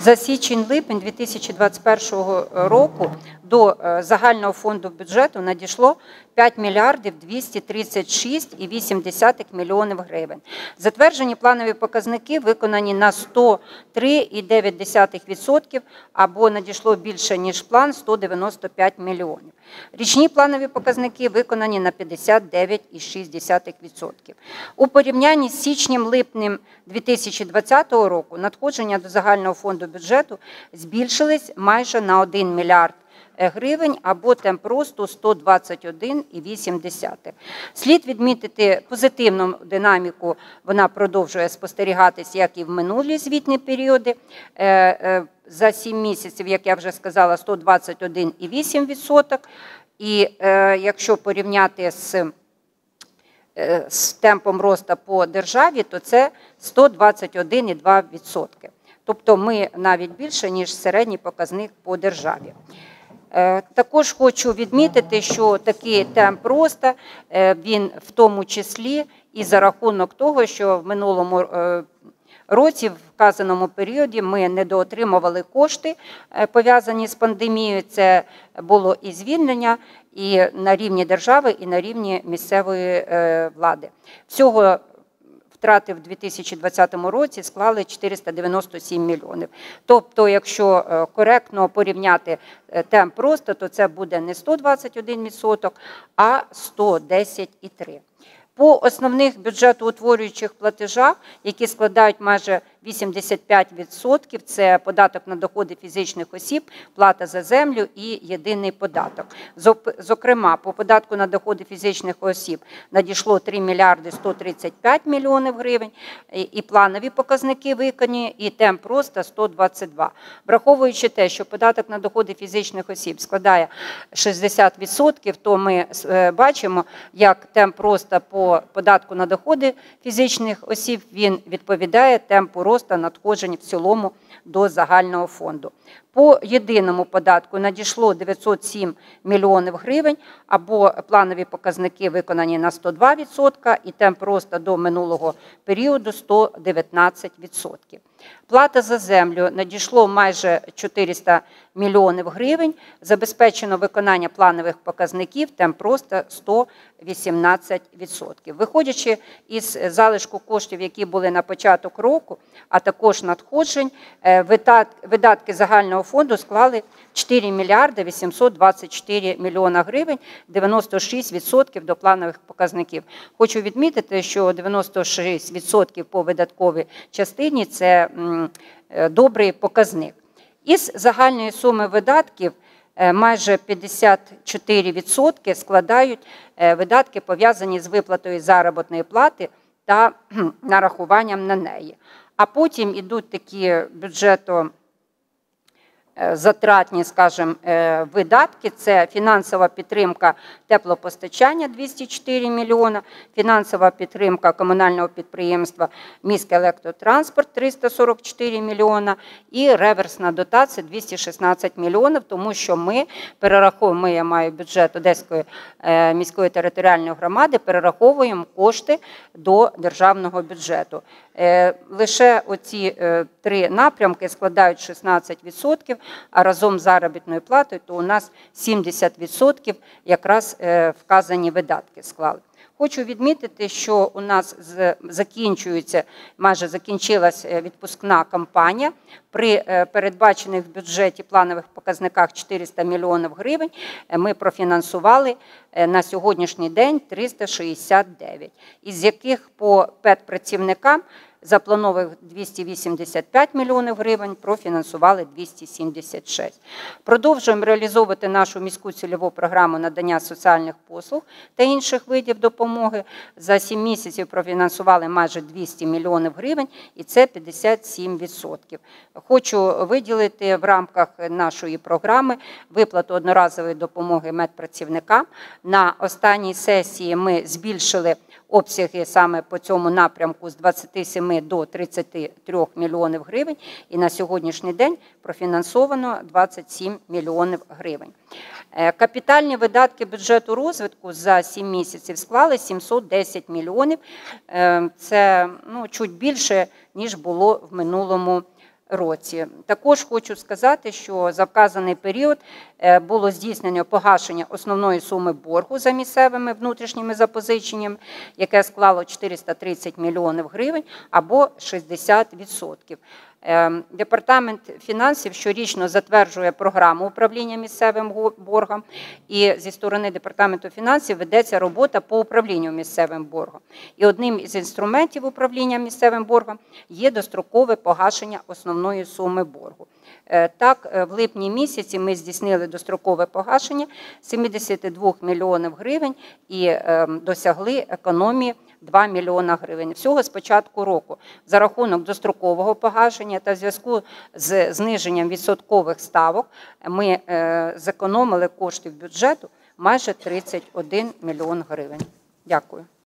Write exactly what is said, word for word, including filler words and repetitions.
За січень-липень дві тисячі двадцять першого року до загального фонду бюджету надійшло п'ять мільярдів двісті тридцять шість і вісім десятих мільйонів гривень. Затверджені планові показники виконані на сто три і дев'ять десятих відсотка або надійшло більше, ніж план, сто дев'яносто п'ять мільйонів. Річні планові показники виконані на п'ятдесят дев'ять і шість десятих відсотка. У порівнянні з січнем-липнем дві тисячі двадцятого року надходження до загального фонду бюджету збільшились майже на один мільярд гривень або темп росту сто двадцять один і вісім десятих. Слід відмітити позитивну динаміку, вона продовжує спостерігатись, як і в минулі звітні періоди. За сім місяців, як я вже сказала, сто двадцять один і вісім відсотка. І якщо порівняти з з темпом росту по державі, то це сто двадцять один і два відсотки. Тобто ми навіть більше, ніж середній показник по державі. Також хочу відмітити, що такий темп росту, він в тому числі і за рахунок того, що в минулому році, в вказаному періоді, ми недоотримували кошти, пов'язані з пандемією. Це було і звільнення і на рівні держави, і на рівні місцевої влади. Всього втрати в дві тисячі двадцятому році склали чотириста дев'яносто сім мільйонів. Тобто, якщо коректно порівняти темп росту, то це буде не сто двадцять один відсоток, а сто десять і три відсотки. По основних бюджетоутворюючих платежах, які складають майже вісімдесят п'ять відсотків, це податок на доходи фізичних осіб, плата за землю і єдиний податок. Зокрема, по податку на доходи фізичних осіб надійшло три мільярди сто тридцять п'ять мільйонів гривень, і планові показники виконані, і темп росту сто двадцять два. Враховуючи те, що податок на доходи фізичних осіб складає шістдесят відсотків, то ми бачимо, як темп росту по податку на доходи фізичних осіб, він відповідає темпу росту надходжень в цілому до загального фонду. По єдиному податку надійшло дев'ятсот сім мільйонів гривень, або планові показники виконані на сто два відсотки, і темп росту до минулого періоду сто дев'ятнадцять відсотків. Плата за землю надійшло майже чотириста мільйонів гривень, забезпечено виконання планових показників, темп росту сто вісімнадцять відсотків. Виходячи із залишку коштів, які були на початок року, а також надходжень, видатки загального фонду склали чотири мільярди вісімсот двадцять чотири мільйона гривень, дев'яносто шість відсотків до планових показників. Хочу відмітити, що дев'яносто шість відсотків по видатковій частині – це добрий показник. Із загальної суми видатків майже п'ятдесят чотири відсотки складають видатки, пов'язані з виплатою заробітної плати та нарахуванням на неї. А потім йдуть такі бюджето затратні, скажімо, видатки. Це фінансова підтримка теплопостачання двісті чотири мільйона, фінансова підтримка комунального підприємства «Міськелектротранспорт» триста сорок чотири мільйона і реверсна дотація двісті шістнадцять мільйонів, тому що ми перераховуємо, я маю бюджет Одеської міської територіальної громади, перераховуємо кошти до державного бюджету. Лише оці три напрямки складають шістнадцять відсотків, а разом з заробітною платою, то у нас сімдесят відсотків якраз вказані видатки склали. Хочу відмітити, що у нас закінчується, майже закінчилася відпускна кампанія. При передбачених в бюджеті планових показниках чотириста мільйонів гривень ми профінансували на сьогоднішній день триста шістдесят дев'ять, із яких по педпрацівникам запланованих двісті вісімдесят п'ять мільйонів гривень, профінансували двісті сімдесят шість. Продовжуємо реалізовувати нашу міську цільову програму надання соціальних послуг та інших видів допомоги. За сім місяців профінансували майже двісті мільйонів гривень, і це п'ятдесят сім відсотків. Хочу виділити в рамках нашої програми виплату одноразової допомоги медпрацівникам. На останній сесії ми збільшили обсяги саме по цьому напрямку з двадцяти семи до тридцяти трьох мільйонів гривень, і на сьогоднішній день профінансовано двадцять сім мільйонів гривень. Капітальні видатки бюджету розвитку за сім місяців склали сімсот десять мільйонів. Це ну, чуть більше, ніж було в минулому році. Також хочу сказати, що за вказаний період було здійснено погашення основної суми боргу за місцевими внутрішніми запозиченнями, яке склало чотириста тридцять мільйонів гривень або шістдесят відсотків. Департамент фінансів щорічно затверджує програму управління місцевим боргом, і зі сторони Департаменту фінансів ведеться робота по управлінню місцевим боргом. І одним із інструментів управління місцевим боргом є дострокове погашення основної суми боргу. Так, в липні місяці ми здійснили дострокове погашення сімдесят два мільйонів гривень і досягли економії два мільйона гривень. Всього з початку року за рахунок дострокового погашення та в зв'язку з зниженням відсоткових ставок ми зекономили коштів бюджету майже тридцять один мільйон гривень. Дякую.